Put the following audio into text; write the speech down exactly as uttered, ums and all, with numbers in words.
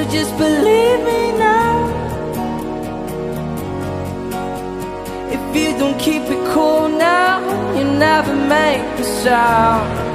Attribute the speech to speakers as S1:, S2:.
S1: just believe me now. If you don't keep it cool now, you never make a sound.